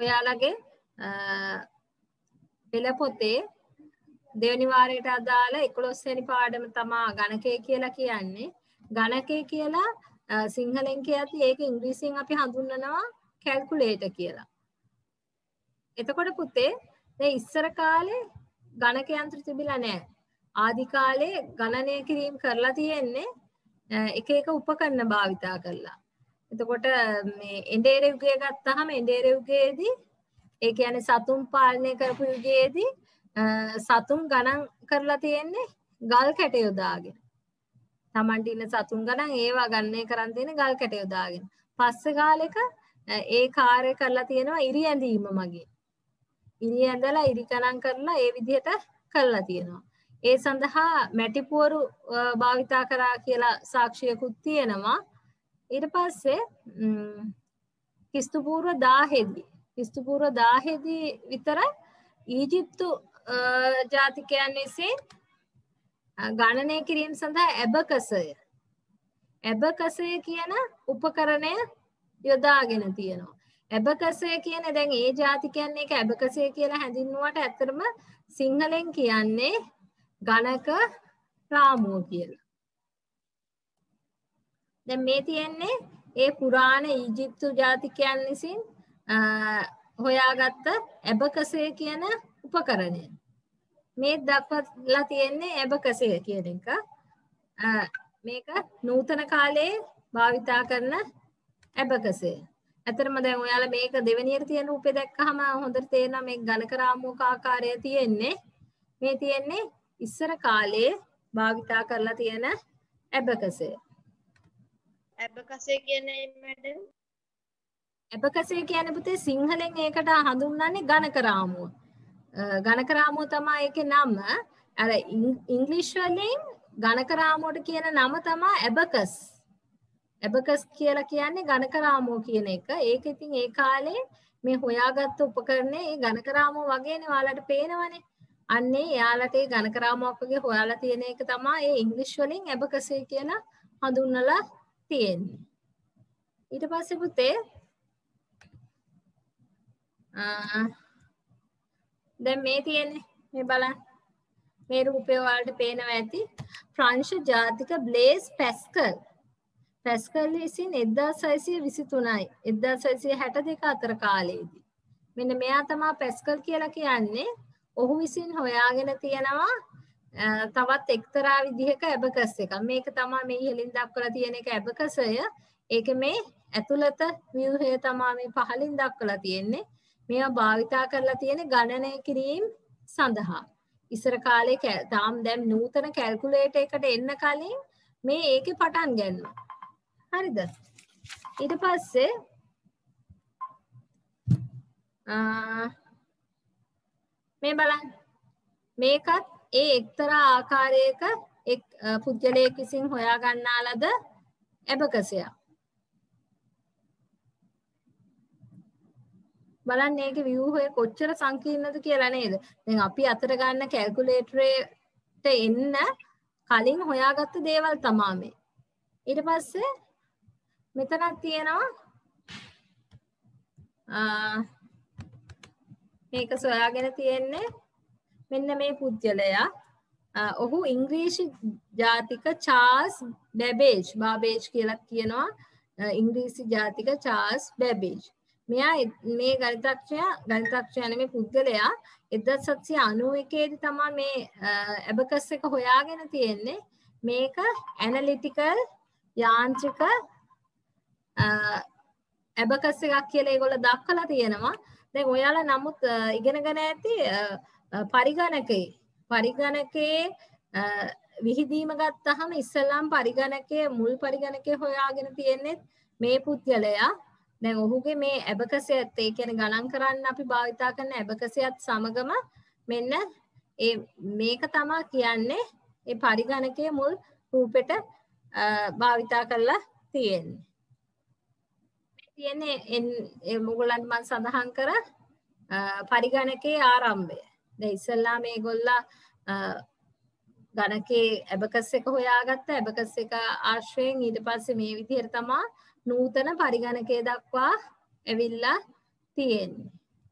ඔයාලගේ පෙළ පොතේ දෙවෙනි වාරයට අදාළ 11 වෙනි පාඩම තමා ගණකය කියලා කියන්නේ. ගණකය කියලා සිංහලෙන් කියද්දි ඒක ඉංග්‍රීසියෙන් අපි හඳුන්වනවා කැල්කියුලේටර් කියලා. එතකොට පුතේ මේ ඉස්සර කාලේ ගණක යන්ත්‍ර තිබිලා නැහැ. ආදි කාලේ ගණනය කිරීම කරලා තියෙන්නේ එක එක උපකරණ භාවිතා කරලා. එතකොට මේ එඬේර යුගය ගත්තාම එඬේර යුගයේදී ඒ කියන්නේ සතුන් පාලනය කරපු යුගයේදී සතුන් ගණන් කරලා තියෙන්නේ ගල් කැට යොදාගෙන. Tamanට ඉන්න සතුන් ගණන් ඒවා ගණනය කරන් තියෙන්නේ ගල් කැට යොදාගෙන. පස්සේ කාලෙක ඒ කාර්ය කරලා තියෙනවා ඉරි ඇඳීම මගින්. ඉරි ඇඳලා ඉරි ගණන් කරලා ඒ විදිහට කරලා තියෙනවා. ඒ සඳහා මැටි පුවරු භාවිතා කරා කියලා සාක්ෂියකුත් තියෙනවා. ඊට පස්සේ ක්‍රිස්තු පූර්ව 1000 දී විතර ඊජිප්තු ජාතිකයන් විසින් ගණනය කිරීම සඳහා ඇබකසය කියන උපකරණය යොදාගෙන තියෙනවා. ඇබකසය කියන දැන් ඒ ජාතිකයන් එක ඇබකසය කියලා හැඳින්වුවට ඇත්තටම සිංහලෙන් කියන්නේ ගණක රාමුව කියලා. දැන් මේ තියෙන්නේ ඒ පුරාණ ඊජිප්තු ජාතිකයන් විසින් හොයාගත්ත ඇබකසය කියන උපකරණය. මේ දක්වලා තියෙන්නේ ඇබකසය කියන එක. මේක නූතන කාලයේ භාවිතා කරන ඇබකසය. ඇත්තටම දැන් ඔයාලා මේක දෙවෙනියට තියෙන රූපේ දැක්කහම හොඳට තේරෙනවා මේ ගණක රාමුවක ආකාරය තියෙන්නේ. මේ තියෙන්නේ ඉස්සර කාලේ භාවිතා කරලා තියෙන ඇබකසය. ඇබකසය කියන්නේ මැඩම්? ඇබකසය කියන්නේ පුතේ සිංහලෙන් ඒකට හඳුන්වන්නේ ගණක රාමුව. ගණක රාමුව තමයි ඒකේ නම. අර ඉංග්‍රීසි වලින් ගණක රාමුවට කියන නම තමයි ඇබකස්. ඇබකස් කියලා කියන්නේ ගණක රාමුව කියන එක. ඒක ඉතින් ඒ කාලේ මේ හොයාගත්ත උපකරණේ ඒ ගණක රාමුව වගේනේ ඔයාලට පේනවනේ. අන්නේ එයාලට ඒ ගණක රාමුවක් වගේ හොයාලා තියෙන එක තමයි ඒ ඉංග්‍රීසි වලින් ඇබකසය කියලා හඳුන්වලා තියෙන්නේ. ඊට පස්සේ පුතේ දැන් මේ තියෙන්නේ මේ බලන්න. මේ රූපය ඔයාලට පේනවා ඇති. ප්‍රංශ ජාතික බ්ලේස් පැස්කල්. පැස්කල් විසින් 1623යි 1662 අතර කාලයේදී. මෙන්න මෙයා තමයි පැස්කල් කියලා කියන්නේ. ඔහු විසින් හොයාගෙන තියෙනවා තවත් එක්තරා විදිහක ඇබකස් එකක්. මේක තමයි මේ ඉහළින් දක්වලා තියෙන එක ඇබකසය. ඒක මේ ඇතුළත ව්‍යුහය තමයි මේ පහළින් දක්වලා තියෙන්නේ. මේවා භාවිතා කරලා තියෙන ගණනය කිරීම සඳහා. ඉස්සර කාලේ තාම දැන් නූතන කැල්කියුලේටර් එකට එන්න කලින් මේ ඒකේ පටන් ගන්නවා. හරිද? ඊට පස්සේ මේ බලන්න. මේකත් ඒ එක්තරා ආකාරයක එක් පුද්ගලයෙක් විසින් හොයා ගන්නා ලද ඇබකසයක්. බලන්න මේකේ ව්‍යුහය කොච්චර සංකීර්ණද කියලා නේද? දැන් අපි අතර ගන්න කැල්කියුලේටරේට එන්න කලින් හොයාගත්ත දේවල් තමයි මේ. ඊට පස්සේ මෙතනක් තියෙනවා මේක සොයාගෙන තියෙන්නේ මෙන්න මේ පුද්ගලයා. ඔහු ඉංග්‍රීසි ජාතික චාල්ස් බැබේජ් කියලා කියනවා. ඉංග්‍රීසි ජාතික චාල්ස් බැබේජ්. මෙයා මේ ගණිතඥයා නෙමෙයි පුද්ගලයා 1791 දී තමයි මේ ඇබකස් එක හොයාගෙන තියෙන්නේ. මේක ඇනලිටිකල් යාන්ත්‍රික ඇබකස් එකක් කියලා ඒගොල්ලෝ දක්වලා තියෙනවා. දැන් ඔයාලා නමුත් ඉගෙනගෙන ඇති පරිගණකයේ විහිදීම ගත්තාම ඉස්සෙල්ලාම පරිගණකයේ මුල් පරිගණකයේ හොයාගෙන තියෙන්නේ මේ පුද්ගලයා. දැන් ඔහුගේ මේ ඇබකසයත් ඒ කියන්නේ ගණන් කරන්න අපි භාවිතා කරන ඇබකසයත් සමගම මෙන්න මේක තමයි කියන්නේ ඒ පරිගණකයේ මුල් රූපෙට භාවිතා කරලා තියෙන්නේ. තියෙන්නේ මොගලන්ට මම සඳහන් කර පරිගණකයේ ආරම්භය. දැන් ඉස්සෙල්ලා මේගොල්ලා ගණකේ ඇබකස් එක හොයාගත්ත ඇබකස් එක ආශ්‍රයෙන් ඊට පස්සේ මේ විදිහට තමයි නූතන පරිගණකය දක්වා ඇවිල්ලා තියෙන්නේ.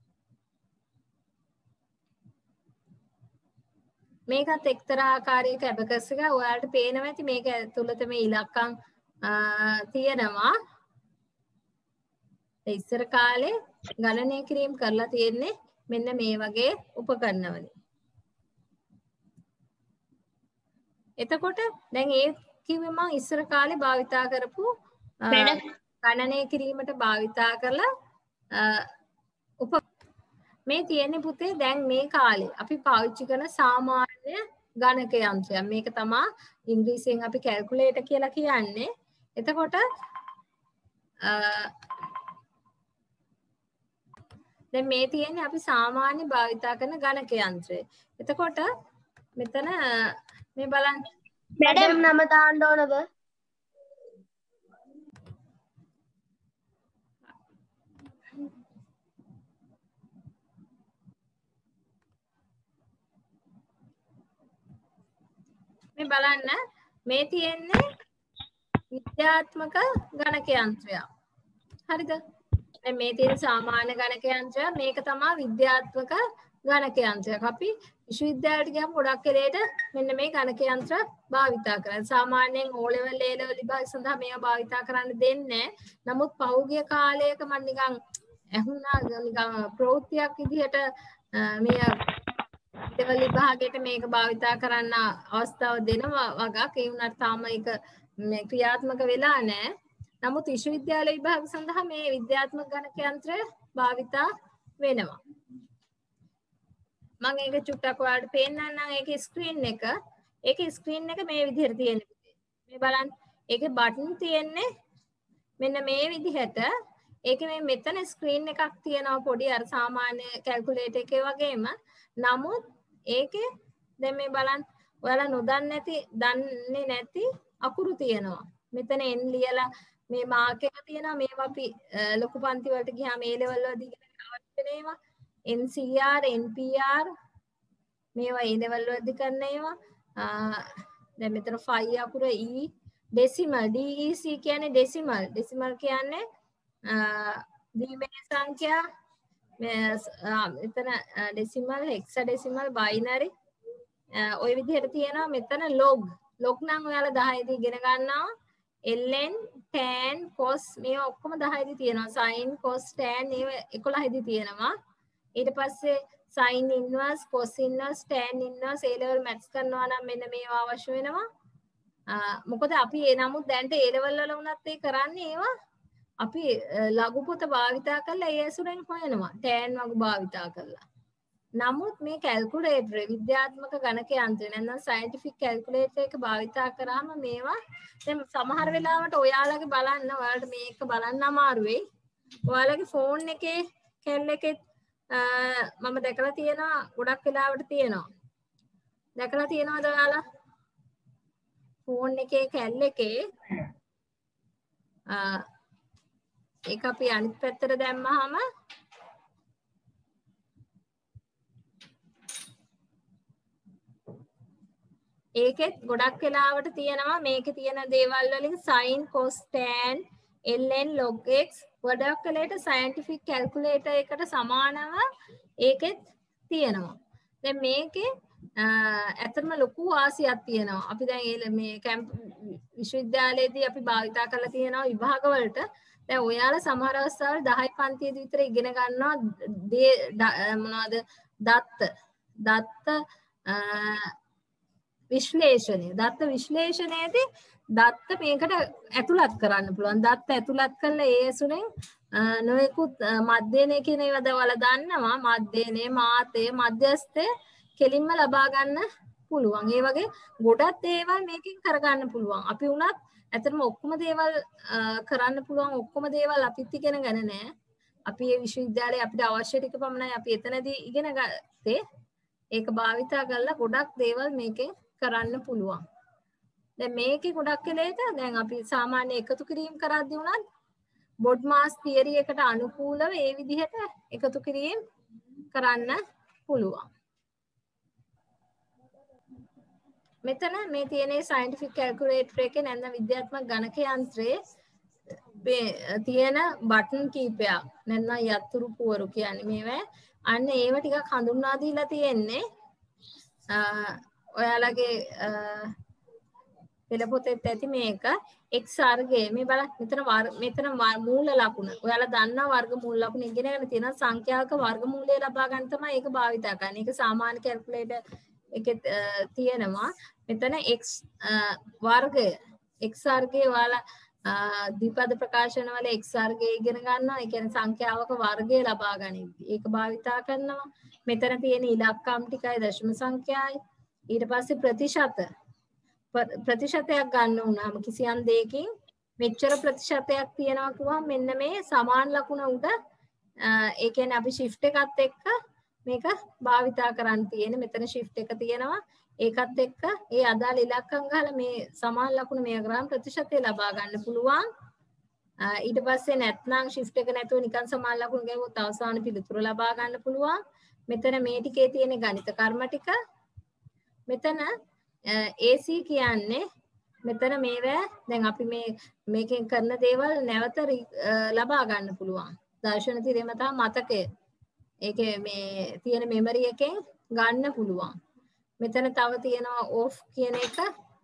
මේකත් එක්තරා ආකාරයක ඇබකස් එක ඔයාලට පේනවා ඇති මේක ඇතුළත මේ ඉලක්කම් තියෙනවා. ඉස්සර කාලේ ගණනය කිරීම කරලා තියෙන්නේ මෙන්න මේ වගේ උපකරණවලින්. එතකොට දැන් ඒ කිව්වේ මම ඉස්සර කාලේ භාවිතා කරපු ගණනය කිරීමට භාවිතා කරලා මේ තියෙන්නේ පුතේ දැන් මේ කාලේ අපි පාවිච්චි කරන සාමාන්‍ය ගණක යන්ත්‍රයක්. මේක තමයි ඉංග්‍රීසියෙන් අපි කැල්කියුලේටර් කියලා කියන්නේ. එතකොට දැන් මේ තියෙන්නේ අපි සාමාන්‍ය භාවිතා කරන ගණක යන්ත්‍රය. එතකොට මෙතන මේ බලන්න මැඩම් නම දාන්න ඕනද? මේ බලන්න මේ තියෙන්නේ විද්‍යාත්මක ගණක යන්ත්‍රයක්. හරිද? දැන් මේ තියෙන සාමාන්‍ය ගණක යන්ත්‍රය මේක තමයි විද්‍යාත්මක ගණක යන්ත්‍රයක්. අපි විශ්වවිද්‍යාලයට ගියාම ගොඩක් වෙලේට මෙන්න මේ ගණක යන්ත්‍ර භාවිතා කරනවා. සාමාන්‍යයෙන් O level A level විභාග සඳහා මේවා භාවිතා කරන්න දෙන්නේ. නමුත් පහුගිය කාලයක මම නිකන් ඇහුණා නිකන් ප්‍රවෘත්තියක් විදිහට මේ level විභාගයට මේක භාවිතා කරන්න අවස්ථාව දෙනවා වගක්. ඒ වුණාට තාම ඒක මේ ක්‍රියාත්මක වෙලා නැහැ. නමුත් විශ්වවිද්‍යාල විභාග සඳහා මේ විද්‍යාත්මක ගණක යන්ත්‍රය භාවිතා වෙනවා. මම ඒක චුට්ටක් ඔයාලට පෙන්නන්නම් ඒකේ ස්ක්‍රීන් එක. ඒකේ ස්ක්‍රීන් එක මේ විදිහට තියෙනවා. මේ බලන්න. ඒකේ බටන් තියෙන්නේ මෙන්න මේ විදිහට. ඒකේ මේ මෙතන ස්ක්‍රීන් එකක් තියෙනවා පොඩි අර සාමාන්‍ය කැල්කියුලේටර් එකේ වගේම. නමුත් ඒකේ දැන් මේ බලන්න ඔයාලා දන්නේ නැති අකුරු තියෙනවා. මෙතන n ලියලා මේ මාක් එක තියෙනවා. මේවා අපි ලොකු පන්ති වලට ගියාම A level වලදී ඉගෙන ගන්න ඒවා. NCR NPR මේවා A level වලදී කරන ඒවා. දැන් මෙතන 5 අකුර E decimal DEC කියන්නේ decimal. decimal කියන්නේ දීමේ සංඛ්‍යා. මෙතන decimal hexadecimal binary ওই විදිහට තියෙනවා. මෙතන log නම් ඔයාලා 10 දී ඉගෙන ගන්නවා. ln tan cos මේවා ඔක්කොම 10 දී තියෙනවා. sin cos tan මේවා 11 දී තියෙනවා. ඊට පස්සේ sin inverse cos inverse tan inverse A level maths කරනවා නම් මෙන්න මේවා අවශ්‍ය වෙනවා. මොකද අපි නමුත් දැන්ට A level වල වුණත් ඒ කරන්නේ ඒවා අපි ලඝු පොත භාවිතා කරලා ඒ ඇසුරෙන් හොයනවා. tan වගු භාවිතා කරලා. නමුත් මේ කැල්කියුලේටර් විද්‍යාත්මක ගණක යන්ත්‍රය නැත්නම් සයන්ටිෆික් කැල්කියුලේටර් එක භාවිතා කරාම මේවා දැන් සමහර වෙලාවට ඔයාලට මේක බලන්න අමාරු වෙයි. ඔයාලගේ ෆෝන් එකේ කැල් එකේ මම දැකලා තියෙනවා ගොඩක් වෙලාවට තියෙනවා. දැකලා තියෙනවද ඔයාලා? ෆෝන් එකේ කැල් එකේ ඒක අපි අනිත් පැත්තට දැම්මහම ඒකෙත් ගොඩක් වෙලාවට තියෙනවා මේකේ තියෙන දේවල් වලින් sin cos tan ln log x ගොඩක් වෙලේට scientific calculator එකට සමානව ඒකෙත් තියෙනවා. දැන් මේකේ ඇත්තටම ලොකු වාසියක් තියෙනවා. අපි දැන් මේ විශ්වවිද්‍යාලයේදී අපි භාවිතා කරලා තියෙනවා විභාග වලට. දැන් ඔයාලා සමහර අවස්ථාවල 10 පන්තියේදී විතර ඉගෙන ගන්නවා මොනවද දත්ත විශ්ලේෂණය. දත්ත විශ්ලේෂණයේදී දත්ත මේකට ඇතුළත් කරන්න පුළුවන්. දත්ත ඇතුළත් කළා ඒ ඇසුරෙන් නොයෙකුත් මධ්‍යනය කියන ඒවා දවලා දන්නවා. මධ්‍යනය, මාතය, මධ්‍යස්ථය කෙලින්ම ලබා ගන්න පුළුවන්. ඒ වගේ ගොඩක් දේවල් මේකෙන් කරගන්න පුළුවන්. අපි උනත් ඇත්තටම ඔක්කොම දේවල් කරන්න පුළුවන්. ඔක්කොම දේවල් අපිත් ඉගෙන ගන්න නෑ. අපි මේ විශ්වවිද්‍යාලයේ අපිට අවශ්‍ය ටික පමණයි අපි එතනදී ඉගෙන ගත්තේ. ඒක භාවිතා කරලා ගොඩක් දේවල් මේකෙන් කරන්න පුළුවන්. දැන් මේකේ ගොඩක් වෙලේට දැන් අපි සාමාන්‍ය එකතු කිරීම කරද්දී උනත් බොඩ්මාස් තියරි එකට අනුකූලව ඒ විදිහට එකතු කිරීම කරන්න පුළුවන්. මෙතන මේ තියෙන සයන්ටිෆික් කැල්කියුලේටර් එකේ නැත්නම් විද්‍යාත්මක ගණක යන්ත්‍රයේ තියෙන බටන් කීපයක් නැත්නම් යතුරු පුවරු කියන්නේ මේවා අන්න ඒව ටිකක් හඳුන්වා දීලා තියෙන්නේ ඔයාලගේ පෙළ පොතේත් ඇති මේක x වර්ගය මේ බලන්න මෙතන මූල ලකුණ. ඔයාලා දන්නා වර්ගමූල ලකුණ ඉගෙනගෙන තියෙන සංඛ්‍යාවක වර්ගමූලය ලබා ගන්න තමයි ඒක භාවිතා කරන්නේ. ඒක සාමාන්‍ය කැල්කියුලේටර් එකේ තියෙනවා. මෙතන x වර්ගය x වර්ගය ඔයාලා ද්විපද ප්‍රකාශන වල x වර්ගය ඉගෙන ගන්නවා. ඒ කියන්නේ සංඛ්‍යාවක වර්ගය ලබා ගනිද්දී ඒක භාවිතා කරනවා. මෙතන තියෙන ඉලක්කම් ටිකයි දශම සංඛ්‍යාවයි. ඊට පස්සේ ප්‍රතිශතයක් ගන්න උනාම කිසියම් දෙයකින් මෙච්චර ප්‍රතිශතයක් තියෙනවා කිව්වම මෙන්න මේ සමාන ලකුණ උඩ ඒ කියන්නේ අපි shift එකත් එක්ක මේක භාවිතා කරන්න තියෙන්නේ. මෙතන shift එක තියෙනවා. ඒකත් එක්ක ඒ අදාළ ඉලක්කම් ගහලා මේ සමාන ලකුණ මේ ග්‍රාම් ප්‍රතිශතය ලබා ගන්න පුළුවන්. ඊට පස්සේ නැත්නම් shift එක නැතුව නිකන් සමාන ලකුණ ගහුවොත් අවසාන පිළිතුර ලබා ගන්න පුළුවන්. මෙතන මේ ටිකේ තියෙන ගණිත කර්ම ටික මෙතන AC කියන්නේ මෙතන මේවා දැන් අපි මේකෙන් කරන දේවල් නැවත ලබා ගන්න පුළුවන්. දර්ශන තිරේම තමයි මතකය. ඒකේ මේ තියෙන මෙමරි එකෙන් ගන්න පුළුවන්. මෙතන තව තියෙනවා off කියන එක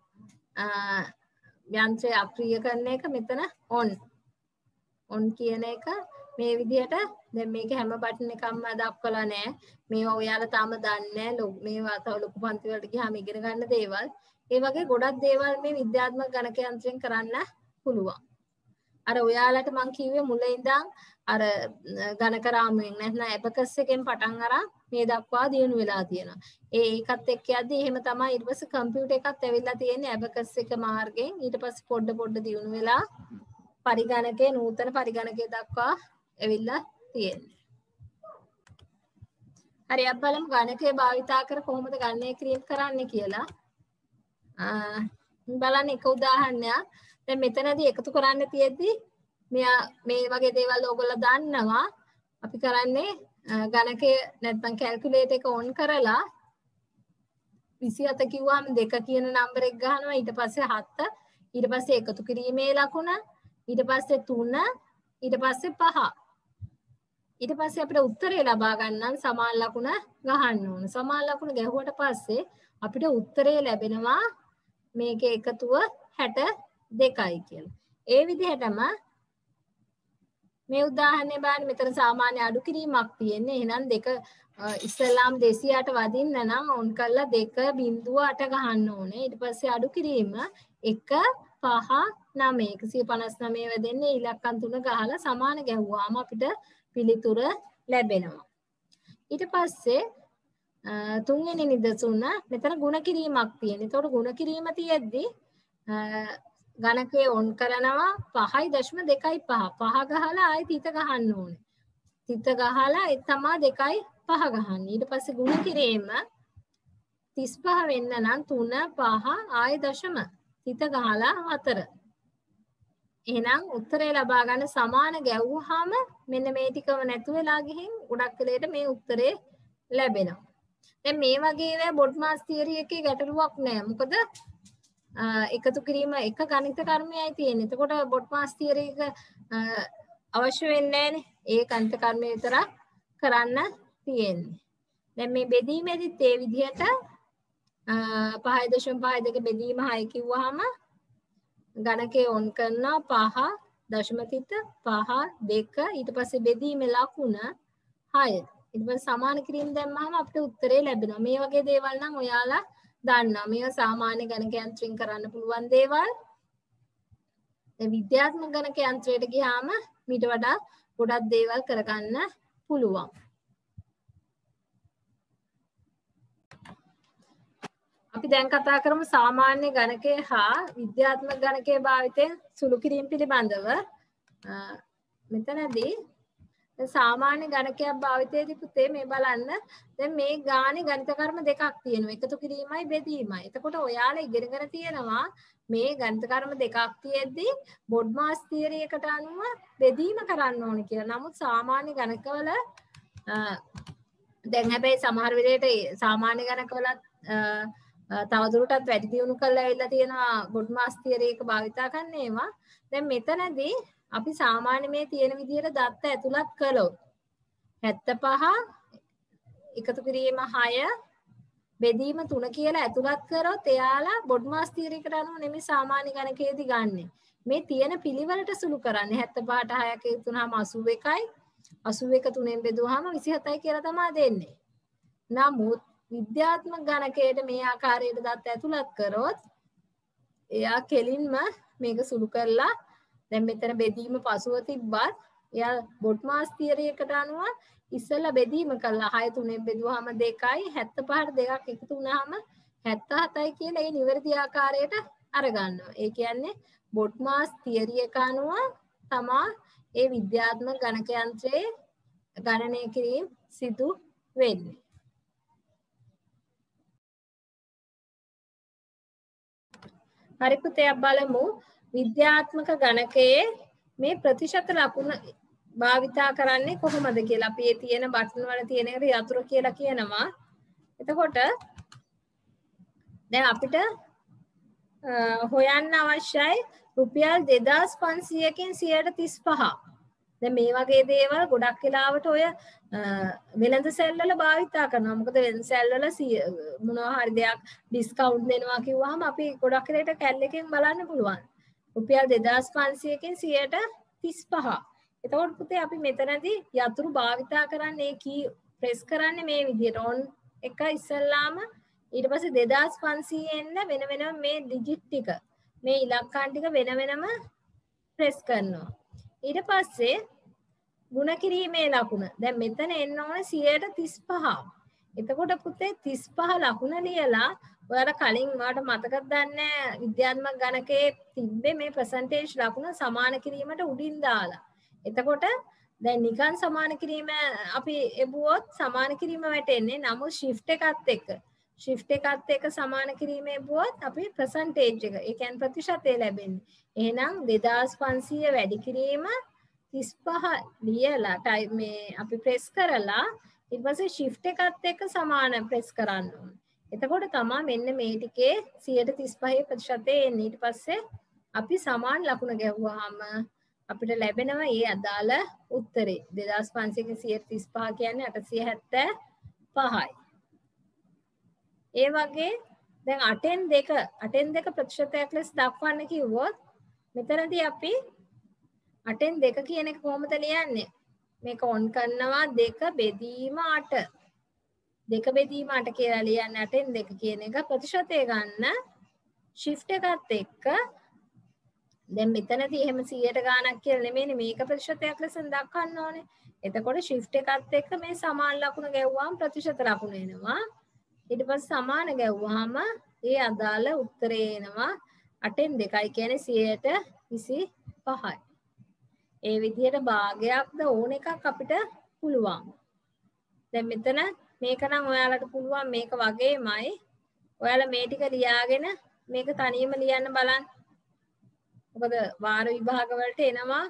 යන්ත්‍රය අක්‍රිය කරන එක මෙතන on කියන එක මේ විදිහට දැන් මේක හැම බටන් එකක්ම දක්වලා නැහැ. මේවා ඔයාලා තාම දන්නේ නැහැ. මේවා තව ලොකු පන්ති වලට ගියාම ඉගෙන ගන්න දේවල්. ඒ වගේ ගොඩක් දේවල් මේ විද්‍යාත්මක ගණක යන්ත්‍රයෙන් කරන්න පුළුවන්. අර ඔයාලට මම කිව්වේ මුල ඉඳන් අර ගණක රාමුවෙන් නැත්නම් ඇබකස් එකෙන් පටන් අරන් මේ දක්වා දියුණු වෙලා තියෙනවා. ඒකත් එක්ක යද්දී එහෙම තමයි ඊට පස්සේ කම්පියුටර් එකත් ඇවිල්ලා තියෙන්නේ ඇබකස් එක මාර්ගයෙන්. ඊට පස්සේ පොඩ දියුණු වෙලා පරිගණකයේ නූතන පරිගණකයේ දක්වා ඇවිල්ලා තියෙන්නේ. හරි අපි බලමු ගණකය භාවිතා කර කොහොමද ගණනය කිරීම කරන්නේ කියලා. බලන්න එක උදාහරණයක්. දැන් මෙතනදී එකතු කරන්න තියෙද්දි මේ වගේ දේවල් ඕගොල්ලෝ දන්නවා. අපි කරන්නේ ගණකය නැත්නම් කැල්කියුලේටර් එක ඔන් කරලා 27 කිව්වම 2 කියන නම්බර් එක ගහනවා. ඊට පස්සේ 7 ඊට පස්සේ එකතු කිරීමේ ලකුණ ඊට පස්සේ 3 ඊට පස්සේ 5 ඊට පස්සේ අපිට උත්තරය ලබා ගන්න සමාන ලකුණ ගහන්න ඕන. සමාන ලකුණ ගැහුවට පස්සේ අපිට උත්තරය ලැබෙනවා මේකේ එකතුව 62යි කියලා. ඒ විදිහටම මේ උදාහරණය බලන්න මෙතන සාමාන්‍ය අඩු කිරීමක් තියෙන්නේ. එහෙනම් 2 ඉස්සෙල්ලාම 208 වදින්න නම් ඔන් කරලා 2.8 ගහන්න ඕනේ. ඊට පස්සේ අඩු කිරීම 1 5 9 159 වෙදෙන්නේ ඉලක්කම් 3 ගහලා සමාන ගැහුවාම අපිට පිළිතුර ලැබෙනවා. ඊට පස්සේ තුන්වෙනි නිදසුන මෙතන ಗುಣ කිරීමක් තියෙනවා. ඒතකොට ಗುಣ කිරීම තියෙද්දි ගණකය ඔන් කරනවා 5.25 5 ගහලා ආයෙ තිත ගහන්න ඕනේ. තිත ගහලා ඒ තමයි 2.5 ගහන්නේ. ඊට පස්සේ ಗುಣ කිරීම 35 වෙන්න නම් 3 5 ආයෙ දශම තිත ගහලා 4. එහෙනම් උත්තරය ලබා ගන්න සමාන ගැව්වහම මෙන්න මේ ටිකම නැතු වෙලා ගිහින් ගොඩක් වෙලේට මේ උත්තරේ ලැබෙනවා. දැන් මේ වගේ වේ බොඩ්මාස් තියරි එකේ ගැටලුවක් නැහැ. මොකද එකතු කිරීම එක ගණිත කර්මයයි තියෙන්නේ. එතකොට බොඩ්මාස් තියරි එක අවශ්‍ය වෙන්නේ නැහැනේ. ඒ ගණිත කර්මය විතරක් කරන්න තියෙන්නේ. දැන් මේ බෙදීමේදීත් ඒ විදිහට 5.52 බෙදීම 6 කිව්වහම ගණකේ ඔන් කරනවා 5 දශම තිත 5 2 ඊට පස්සේ බෙදීමේ ලකුණ 6 ඊට පස්සේ සමාන කිරීම දැම්මහම අපිට උත්තරේ ලැබෙනවා. මේ වගේ දේවල් නම් ඔයාලා දන්නවා. මේවා සාමාන්‍ය ගණක යන්ත්‍රයෙන් කරන්න පුළුවන් දේවල්. දැන් විද්‍යාත්මක ගණක යන්ත්‍රයට ගියාම මීට වඩා ගොඩක් දේවල් කරගන්න පුළුවන්. අපි දැන් කතා කරමු සාමාන්‍ය ගණකය හා විද්‍යාත්මක ගණකයේ භාවිතයෙන් සුළු කිරීම පිළිබඳව. මෙතනදී සාමාන්‍ය ගණකයක් භාවිතයේදී පුතේ මේ බලන්න දැන් මේ ගානේ ගණිත කර්ම දෙකක් තියෙනවා. එකතු කිරීමයි බෙදීමයි. එතකොට ඔයාලා ඉගෙනගෙන තියෙනවා මේ ගණිත කර්ම දෙකක් තියෙද්දී බොඩ්මාස් තියරි එකට අනුව බෙදීම කරන්න ඕනේ කියලා. නමුත් සාමාන්‍ය ගණකවල දැන් හැබැයි සමහර වෙලේට සාමාන්‍ය ගණකවලත් තවදුරටත් වැඩි දියුණු කරලා ඇවිල්ලා තියෙනවා බොඩ්මාස් තියරි එක භාවිතා කරන ඒවා. දැන් මෙතනදී අපි සාමාන්‍ය මේ තියෙන විදිහට දත්ත ඇතුළත් කළොත් 75 එකතු කිරීම 6 බෙදීම 3 කියලා ඇතුළත් කරොත් එයාලා බොඩ්මාස් තියරියකට අනුව නෙමෙයි සාමාන්‍ය ගණකයේදී ගන්නෙ. මේ තියෙන පිළිවෙලට සුළු කරන්නේ 75ට 6ක ඉතුනහම 81යි 81 3ෙන් බෙදුවාම 27යි කියලා තමයි දෙන්නේ. නමුත් විද්‍යාත්මක ගණකයට මේ ආකාරයට දත් ඇතුළත් කරොත් එයා කෙලින්ම මේක සුළු කරලා දැන් මෙතන බෙදීම පසුව තිබ්බත් එයා බොඩ්මාස් තියරියකට අනුව ඉස්සෙල්ලා බෙදීම කළා 6 3ෙන් බෙදුවාම 2යි 75ට 2ක් එකතු වුණාම 77යි කියලා ඒ නිවැරදි ආකාරයට අරගන්නවා. ඒ කියන්නේ බොඩ්මාස් තියරිය එක අනුව තමා ඒ විද්‍යාත්මක ගණක යන්ත්‍රයේ ගණනය කිරීම සිදු වෙන්නේ. හරි පුතේ බලමු විද්‍යාත්මක ගණකයේ මේ ප්‍රතිශත ලකුණ භාවිතා කරන්නේ කොහොමද කියලා. අපි මේ තියෙන බටන් වල තියෙන එකට යතුරු කියලා කියනවා. එතකොට දැන් අපිට හොයන්න අවශ්‍යයි රුපියල් 2500කින් 135. දැන් මේ වගේ දේවල් ගොඩක් වෙලාවට ඔය වෙළඳ සැල් වල භාවිතා කරනවා. මොකද වෙළඳ සැල් වල මොනවා හරි දෙයක් ඩිස්කවුන්ට් දෙනවා කිව්වහම අපි ගොඩක් වෙලට කැල් එකෙන් බලන්න පුළුවන්. රුපියල් 2500කින් 135. එතකොට පුතේ අපි මෙතනදී යතුරු භාවිතා කරන්නේ කී ප්‍රෙස් කරන්නේ මේ විදිහට on එක ඉස්සල්ලාම ඊට පස්සේ 2500 එන්න වෙන වෙනම මේ ඩිජිට් ටික මේ ඉලක්කම් ටික වෙන වෙනම ප්‍රෙස් කරනවා. ඊට පස්සේ ගුණ කිරීමේ ලකුණ. දැන් මෙතන එන්න ඕනේ 135. එතකොට පුතේ 35 ලකුණ ලියලා ඔයාලා කලින් ඔයාලට මතකද දන්නේ විද්‍යාත්මක ගණකයේ තිබ්බේ මේ percentage ලකුණ සමාන කිරීමට උඩින් දාලා. එතකොට දැන් නිකන් සමාන කිරීම අපි එබුවොත් සමාන කිරීම වැටෙන්නේ. නමුත් shift එකත් එක්ක සමාන කිරීමේ එබුවොත් අපි percentage එක ඒ කියන්නේ ප්‍රතිශතය ලැබෙන්නේ. එහෙනම් 2500 වැඩි කිරීම 35 ලියලා මේ අපි ප්‍රෙස් කරලා ඊට පස්සේ shift එකත් එක්ක සමාන ප්‍රෙස් කරන්න ඕනේ. එතකොට තමයි මෙන්න මේ ටිකේ 135 ප්‍රතිශතය එන්නේ. ඊට පස්සේ අපි සමාන ලකුණ ගැහුවාම අපිට ලැබෙනවා ඒ අදාළ උත්තරේ. 2500කින් 135 කියන්නේ 875යි. ඒ වගේ දැන් 8න් 2 ප්‍රතිශතයක් ලෙස දක්වන්න කිව්වොත් මෙතනදී අපි 8න් 2 කියන එක කොහොමද ලියන්නේ? මේක ඔන් කරනවා 2 බෙදීම 8. 2 බෙදීම 8 කියලා ලියන්නේ 8න් 2 කියන එක ප්‍රතිශතය ගන්න shift එකත් එක්ක දැන් මෙතනදී එහෙම 100ට ගාණක් කියලා නෙමෙයිනේ මේක ප්‍රතිශතයක් ලෙස දක්වන්න ඕනේ. එතකොට shift එකත් එක්ක මේ සමාන ලකුණ ගැව්වම ප්‍රතිශත ලකුණ එනවා. ඊට පස්සේ සමාන ගැව්වහම ඒ අදාළ උත්තරේ එනවා 8න් 2යි කියන්නේ 125යි. ඒ විදිහට භාගයක්ද ඕන එකක් අපිට පුළුවන්. දැන් මෙතන මේක නම් ඔයාලට පුළුවන් මේක වගේමයි. ඔයාලා මේ ටික ලියාගෙන මේක තනියම ලියන්න බලන්න. මොකද වාර විභාග වලට එනවා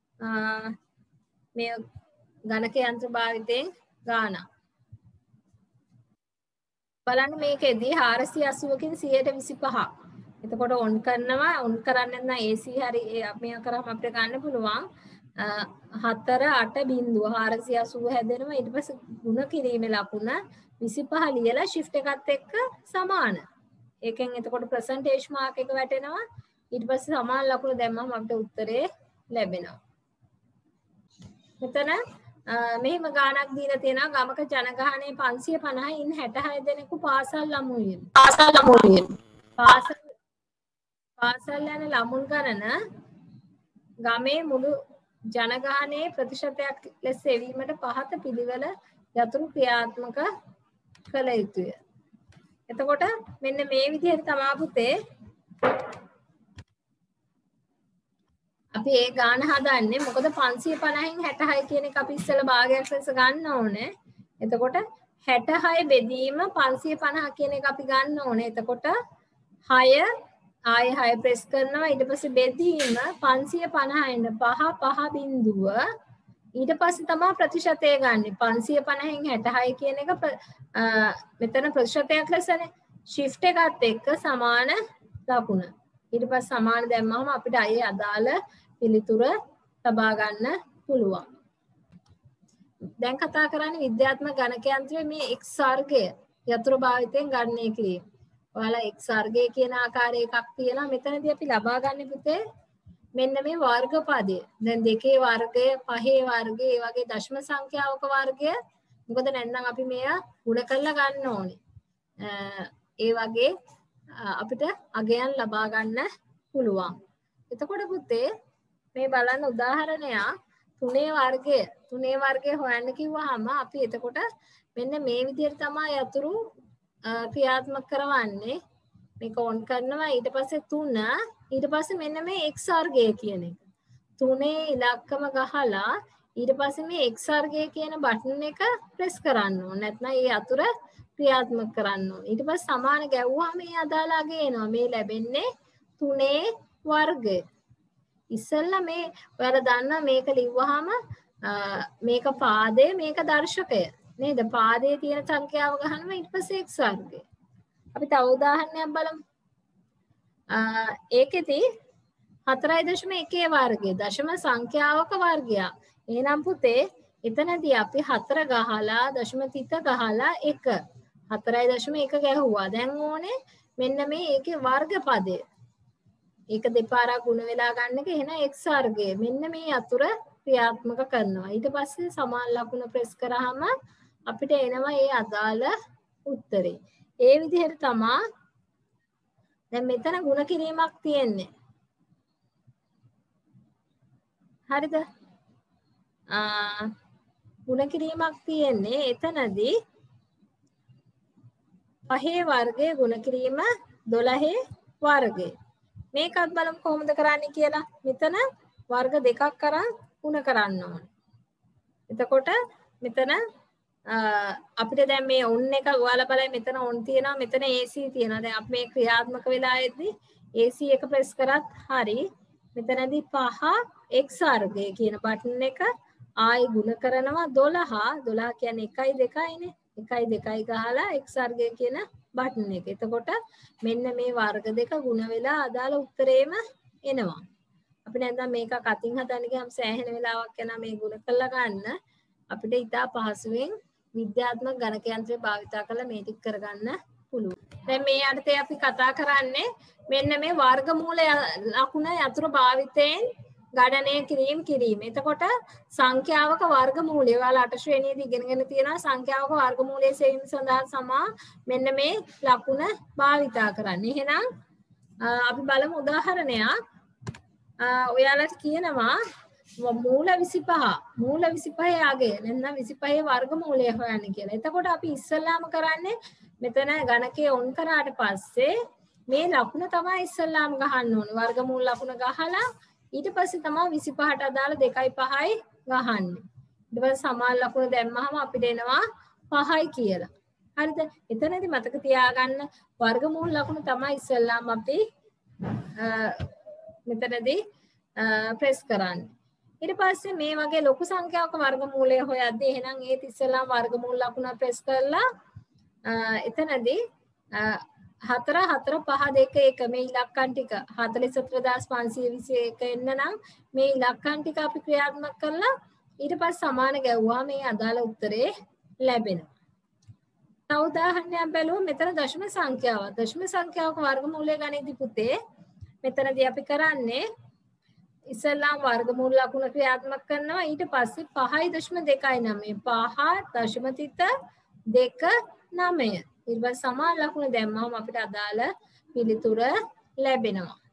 මේ ගණක යන්ත්‍ර භාවිතයෙන් ගාන. බලන්න මේකෙදී 480කින් 125. එතකොට ඔන් කරනවා ඔන් කරන්නේ නැත්නම් AC හරි මේ කරාම අපිට ගන්න පුළුවන් 4 8 බිංදුව 480 හැදෙනවා. ඊට පස්සේ ගුණ කිරීමේ ලකුණ 25 ලියලා shift එකත් එක්ක සමාන. ඒකෙන් එතකොට percentage mark එක වැටෙනවා. ඊට පස්සේ සමාන ලකුණ දැම්මම අපිට උත්තරේ ලැබෙනවා. මෙතන මෙහෙම ගාණක් දීලා තියෙනවා ගමක ජනගහනය 550න් 66 දෙනෙකු පාසල් ළමුයි. පාසල් යන ළමුන් ගණන ගමේ මුළු ජනගහනයේ ප්‍රතිශතයක් ලෙස සෙවීමට පහත පිළිවෙල යතුරු ක්‍රියාත්මක කළ යුතුය. එතකොට මෙන්න මේ විදිහට තමයි පුතේ අපි ඒ ගාන හදන්නේ. මොකද 550න් 66 කියන එක අපි ඉස්සෙල්ලා භාගයක් ලෙස ගන්න ඕනේ. එතකොට 66 බෙදීම 550 කියන එක අපි ගන්න ඕනේ. එතකොට 6 ආයේ 6 ප්‍රෙස් කරනවා. ඊට පස්සේ බෙදීම 550න් 5 බිංදුව ඊට පස්සේ තමයි ප්‍රතිශතය ගන්න. 550න් 66 කියන එක මෙතන ප්‍රතිශතයක් ලෙසනේ. shift එකත් එක්ක සමාන ලකුණ. ඊට පස්සේ සමාන දැම්මම අපිට අයේ අදාළ පිළිතුර ලබා ගන්න පුළුවන්. දැන් කතා කරන්නේ විද්‍යාත්මක ගණක යන්ත්‍රයේ මේ x වර්ගය යතුරු භාවිතයෙන් ගණනය කිරීම. ඔයාලා x වර්ගය කියන ආකාරය එකක් තියෙනවා. මෙතනදී අපි ලබා ගන්න පුතේ මෙන්න මේ වර්ග පදය. දැන් 2 වර්ගය, 5 වර්ගය, ඒ වගේ දශම සංඛ්‍යාවක වර්ගය. මොකද නැත්නම් අපි මේවා ගුණ කරලා ගන්න ඕනේ. ඒ වගේ අපිට අගයන් ලබා ගන්න පුළුවන්. එතකොට පුතේ මේ බලන්න උදාහරණයක් 3 වර්ගය හොයන්න කිව්වහම අපි එතකොට මෙන්න මේ විදිහට තමයි යතුරු ක්‍රියාත්මක කරවන්නේ. මේක ඔන් කරනවා ඊට පස්සේ 3 ඊට පස්සේ මෙන්න මේ x වර්ගය කියන එක 3 ඉලක්කම ගහලා ඊට පස්සේ මේ x වර්ගය කියන බටන් එක ප්‍රෙස් කරන්න ඕන. නැත්නම් මේ යතුර ක්‍රියාත්මක කරන්න ඕන. ඊට පස්සේ සමාන ගැව්වහම මේ අදාළ අගය එනවා. මේ ලැබෙන්නේ 3 වර්ගය. ඉස්සෙල්ලා මේ ඔයාලා දන්නා මේක ලිව්වහම මේක පාදය මේක දර්ශකය නේද? පාදයේ තියෙන සංඛ්‍යාව ගහනවා ඊට පස්සේ x වර්ගය. අපි තව උදාහරණයක් බලමු. ඒකෙදි 4.1 වර්ගය දශම සංඛ්‍යාවක වර්ගයක්. එහෙනම් පුතේ එතනදී අපි 4 ගහලා දශම තිත ගහලා 1 4.1 ගැහුවා. දැන් ඕනේ මෙන්න මේ ඒකේ වර්ග පදය. ඒක දෙපාරක් ගුණ වෙලා ගන්න එක එහෙනම් x වර්ගය. මෙන්න මේ යතුර ක්‍රියාත්මක කරනවා. ඊට පස්සේ සමාන ලකුණ ප්‍රෙස් කරාම අපිට එනවා මේ අදාළ උත්තරේ. ඒ විදිහට තමයි දැන් මෙතන ගුණ කිරීමක් තියෙන්නේ. හරිද? ගුණ කිරීමක් තියෙන්නේ එතනදී 5 වර්ගයේ ගුණ කිරීම 12 වර්ගය. මේකත් බලමු කොහොමද කරන්නේ කියලා. මෙතන වර්ග දෙකක් කරන් ගුණ කරන්න ඕනේ. එතකොට මෙතන අපිට දැන් මේ ඔන් එක ඔයාලා බලන්න මෙතන ඔන් තියෙනවා මෙතන AC තියෙනවා. දැන් අපි මේ ක්‍රියාත්මක වෙලා ඉද්දි AC එක ප්‍රෙස් කරත් හරි මෙතනදී 5 x වර්ගය කියන බටන් එක ආයි ගුණ කරනවා 12 කියන්නේ 1 2යිනේ 1 2 ගහලා x වර්ගය කියන බටන් එක. එතකොට මෙන්න මේ වර්ග දෙක ගුණ වෙලා අදාළ උත්තරේම එනවා. අපි නැත්නම් මේක අතින් හදන්න ගියාම සෑහෙන වෙලාවක් යනවා මේ ගුණ කරලා ගන්න. අපිට ඉතා පහසුවෙන් විද්‍යාත්මක ගණක යන්ත්‍රය භාවිතා කරලා මේ ටික කරගන්න පුළුවන්. දැන් මේ යටතේ අපි කතා කරන්නේ මෙන්න මේ වර්ගමූල ලකුණ යතුරු භාවිතයෙන් ගණනය කිරීම. එතකොට සංඛ්‍යාවක වර්ගමූලය ඔයාලා 8 ශ්‍රේණියේදී ඉගෙනගෙන තියෙනවා සංඛ්‍යාවක වර්ගමූලයේ සෙවීම සඳහා සමා මෙන්න මේ ලකුණ භාවිතා කරන්න. එහෙනම් අපි බලමු උදාහරණයක්. ඔයාලට කියනවා මූල 25 අගය නැත්නම් 25 වර්ගමූලය හොයන්න කියලා. එතකොට අපි ඉස්සල්ලාම කරන්නේ මෙතන ගණකේ ඔන් කරාට පස්සේ මේ ලකුණ තමයි ඉස්සල්ලාම ගහන්න ඕනේ. වර්ගමූල ලකුණ ගහලා ඊට පස්සේ තමයි 25ට අදාළ 2යි 5යි ගහන්නේ. ඊට පස්සේ සමාන ලකුණ දැම්මහම අපිට එනවා 5යි කියලා. හරිද? එතනදී මතක තියාගන්න වර්ගමූල ලකුණ තමයි ඉස්සල්ලාම අපි මෙතනදී ප්‍රෙස් කරන්නේ. ඊට පස්සේ මේ වගේ ලොකු සංඛ්‍යාවක වර්ගමූලය හොයද්දී එහෙනම් ඒත් ඉස්සෙල්ලාම වර්ගමූල ලකුණ ප්‍රෙස් කරලා එතනදී 4 4 5 2 1 මේ ඉලක්කම් ටික 44521 එන්න නම් මේ ඉලක්කම් ටික අපි ක්‍රියාත්මක කරලා ඊට පස්සේ සමාන ගැව්වා මේ අදාළ උත්තරේ ලැබෙනවා. තව උදාහරණයක් බැලුවොත් මෙතන දශම සංඛ්‍යාවක්. දශම සංඛ්‍යාවක වර්ගමූලය ගණිතී පුතේ මෙතනදී අපි කරන්නේ ඉස්සෙල්ලාම වර්ගමූල ලකුණ ක්‍රියාත්මක කරනවා ඊට පස්සේ 5.29 5.29 ඊට පස්සේ සමාන ලකුණ දැම්මම අපිට අදාළ පිළිතුර ලැබෙනවා.